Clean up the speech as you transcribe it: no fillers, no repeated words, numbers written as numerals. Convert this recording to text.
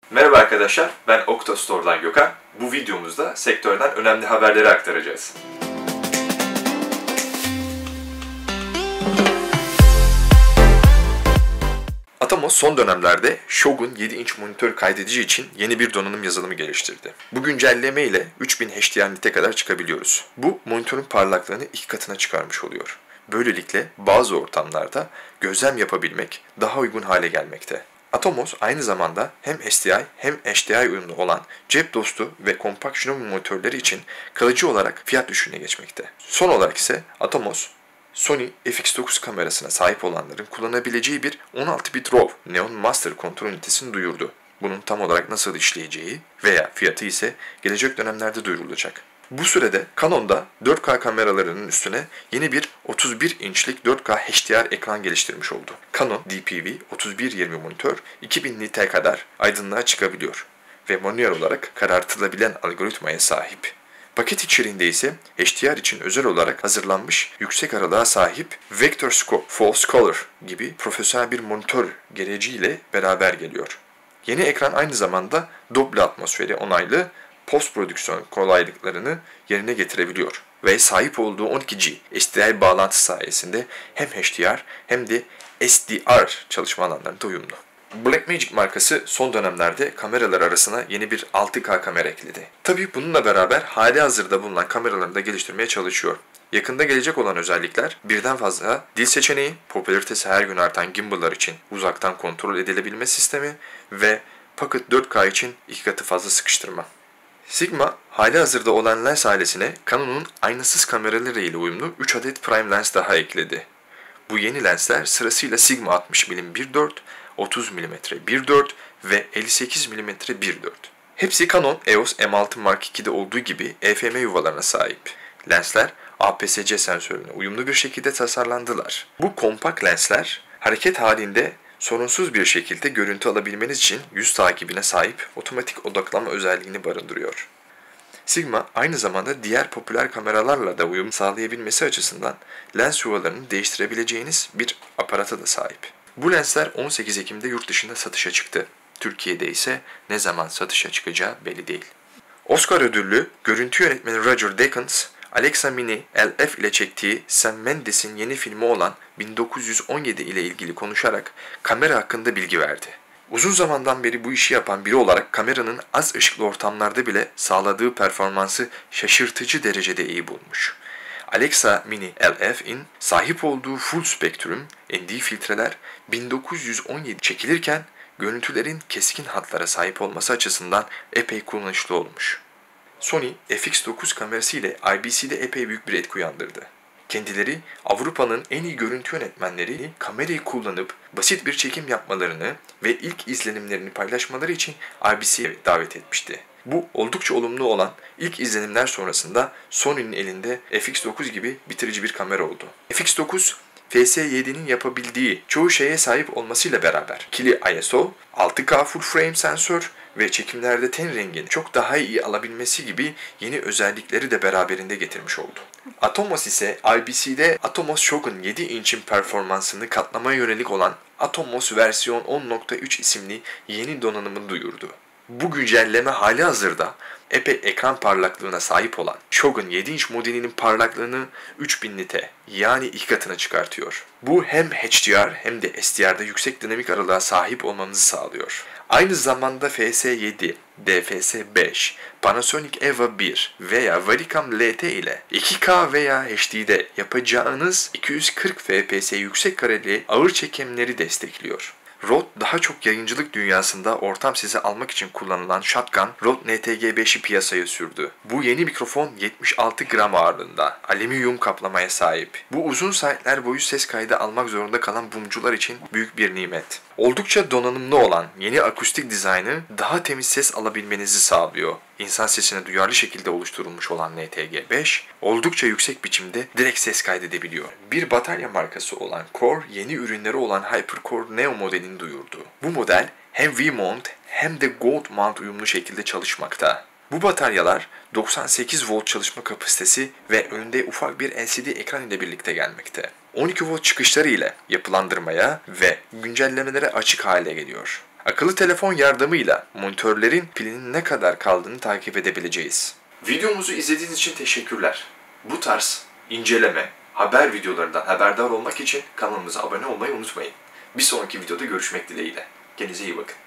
Merhaba arkadaşlar, ben Oktastore'dan Gökhan. Bu videomuzda sektörden önemli haberleri aktaracağız. Atomos son dönemlerde Shogun 7 inç monitör kaydedici için yeni bir donanım yazılımı geliştirdi. Bu güncelleme ile 3000 HDR nite kadar çıkabiliyoruz. Bu monitörün parlaklığını 2 katına çıkarmış oluyor. Böylelikle bazı ortamlarda gözlem yapabilmek daha uygun hale gelmekte. Atomos aynı zamanda hem SDI hem HDI uyumlu olan cep dostu ve kompakt Shinobi monitörleri için kalıcı olarak fiyat düşüşüne geçmekte. Son olarak ise Atomos, Sony FX9 kamerasına sahip olanların kullanabileceği bir 16 bit RAW Neon Master kontrol ünitesini duyurdu. Bunun tam olarak nasıl işleyeceği veya fiyatı ise gelecek dönemlerde duyurulacak. Bu sürede Canon'da 4K kameralarının üstüne yeni bir 31 inçlik 4K HDR ekran geliştirmiş oldu. Canon DPV-3120 monitör 2000 nite kadar aydınlığa çıkabiliyor ve manuel olarak karartılabilen algoritmaya sahip. Paket içeriğinde ise HDR için özel olarak hazırlanmış yüksek aralığa sahip Vector Scope False Color gibi profesyonel bir monitör gereciyle beraber geliyor. Yeni ekran aynı zamanda Dolby atmosferi onaylı post prodüksiyon kolaylıklarını yerine getirebiliyor ve sahip olduğu 12G SDI bağlantı sayesinde hem HDR hem de SDR çalışma alanlarında uyumlu. Blackmagic markası son dönemlerde kameralar arasına yeni bir 6K kamera ekledi. Tabii bununla beraber hali hazırda bulunan kameralarını da geliştirmeye çalışıyor. Yakında gelecek olan özellikler birden fazla dil seçeneği, popülaritesi her gün artan gimbal'lar için uzaktan kontrol edilebilme sistemi ve Pocket 4K için 2 katı fazla sıkıştırma. Sigma, hali hazırda olan lens ailesine Canon'un aynasız kameraları ile uyumlu 3 adet prime lens daha ekledi. Bu yeni lensler sırasıyla Sigma 60 mm 1.4, 30 mm 1.4 ve 58 mm 1.4. Hepsi Canon EOS M6 Mark II'de olduğu gibi EFM yuvalarına sahip. Lensler APS-C sensörüne uyumlu bir şekilde tasarlandılar. Bu kompakt lensler hareket halinde sorunsuz bir şekilde görüntü alabilmeniz için yüz takibine sahip otomatik odaklama özelliğini barındırıyor. Sigma aynı zamanda diğer popüler kameralarla da uyum sağlayabilmesi açısından lens yuvalarını değiştirebileceğiniz bir aparata da sahip. Bu lensler 18 Ekim'de yurt dışında satışa çıktı. Türkiye'de ise ne zaman satışa çıkacağı belli değil. Oscar ödüllü görüntü yönetmeni Roger Deakins, Alexa Mini LF ile çektiği Sam Mendes'in yeni filmi olan 1917 ile ilgili konuşarak kamera hakkında bilgi verdi. Uzun zamandan beri bu işi yapan biri olarak kameranın az ışıklı ortamlarda bile sağladığı performansı şaşırtıcı derecede iyi bulmuş. Alexa Mini LF'in sahip olduğu full spektrum ND filtreler 1917 çekilirken görüntülerin keskin hatlara sahip olması açısından epey kullanışlı olmuş. Sony FX9 kamerası ile IBC'de epey büyük bir etki uyandırdı. Kendileri Avrupa'nın en iyi görüntü yönetmenleri kamerayı kullanıp basit bir çekim yapmalarını ve ilk izlenimlerini paylaşmaları için IBC'ye davet etmişti. Bu oldukça olumlu olan ilk izlenimler sonrasında Sony'nin elinde FX9 gibi bitirici bir kamera oldu. FX9 FS7'nin yapabildiği çoğu şeye sahip olmasıyla beraber ikili ISO, 6K full frame sensör ve çekimlerde ten rengini çok daha iyi alabilmesi gibi yeni özellikleri de beraberinde getirmiş oldu. Atomos ise IBC'de Atomos Shogun 7 inç'in performansını katlamaya yönelik olan Atomos versiyon 10.3 isimli yeni donanımını duyurdu. Bu güncelleme hali hazırda epey ekran parlaklığına sahip olan Shogun 7 inç modelinin parlaklığını 3000 nite yani 2 katına çıkartıyor. Bu hem HDR hem de SDR'da yüksek dinamik aralığa sahip olmanızı sağlıyor. Aynı zamanda FS7, DFS5, Panasonic EVA 1 veya Varicam LT ile 2K veya HD'de yapacağınız 240 fps yüksek kareli ağır çekimleri destekliyor. Rode daha çok yayıncılık dünyasında ortam sesi almak için kullanılan Shotgun Rode NTG5'i piyasaya sürdü. Bu yeni mikrofon 76 gram ağırlığında, alüminyum kaplamaya sahip. Bu uzun saatler boyu ses kaydı almak zorunda kalan bumcular için büyük bir nimet. Oldukça donanımlı olan yeni akustik dizaynı daha temiz ses alabilmenizi sağlıyor. İnsan sesine duyarlı şekilde oluşturulmuş olan NTG5 oldukça yüksek biçimde direkt ses kaydedebiliyor. Bir batarya markası olan Core yeni ürünleri olan HyperCore Neo modelini duyurdu. Bu model hem V-mount hem de Gold mount uyumlu şekilde çalışmakta. Bu bataryalar 98 volt çalışma kapasitesi ve önünde ufak bir LCD ekran ile birlikte gelmekte. 12 volt çıkışları ile yapılandırmaya ve güncellemelere açık hale geliyor. Akıllı telefon yardımıyla monitörlerin pilinin ne kadar kaldığını takip edebileceğiz. Videomuzu izlediğiniz için teşekkürler. Bu tarz inceleme, haber videolarından haberdar olmak için kanalımıza abone olmayı unutmayın. Bir sonraki videoda görüşmek dileğiyle. Kendinize iyi bakın.